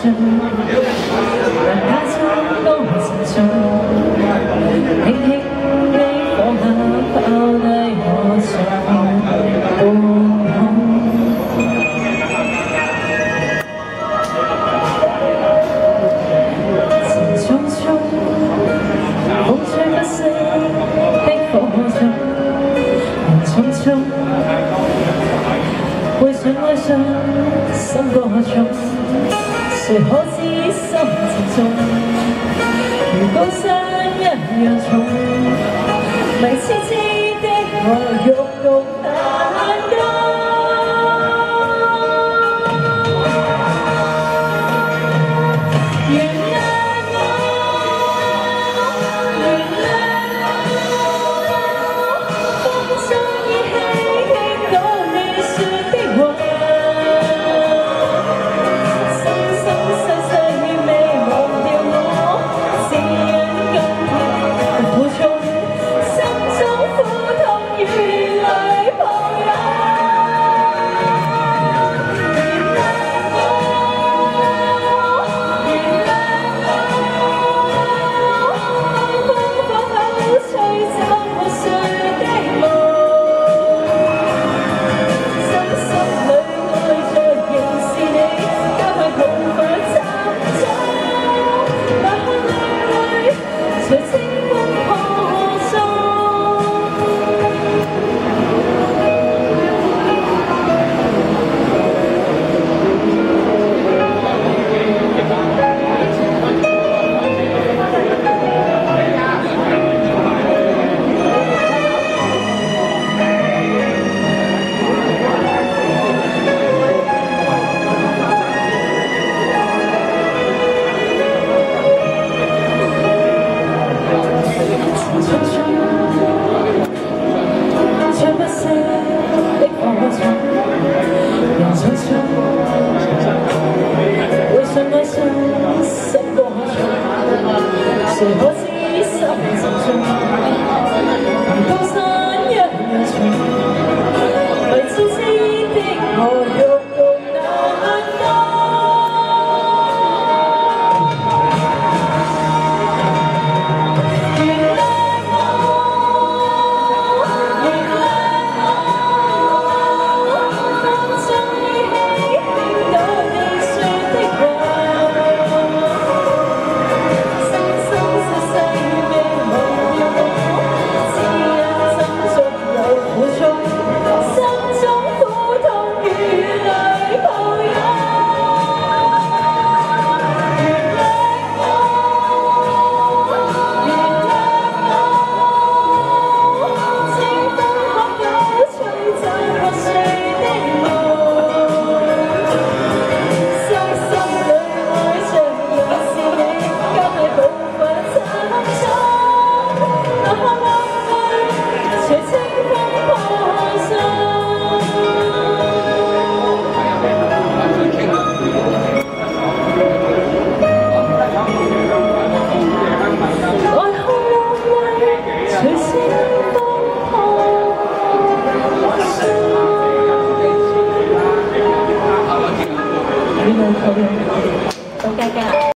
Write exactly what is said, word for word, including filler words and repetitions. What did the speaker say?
盡，但假裝多沉重，輕輕地放下拋低我像半空。前匆匆，風吹不息的火種，人匆匆。 會想愛上心歌頌，誰可知心情重，如高山一樣重，迷痴痴的我欲共難當。原諒我，原諒我，風中依稀聽到你說的話。 誰可知心情重，如高山一樣重，迷痴痴的我欲共難當。原諒我，原諒我，風中依稀聽到你說的話。 好的。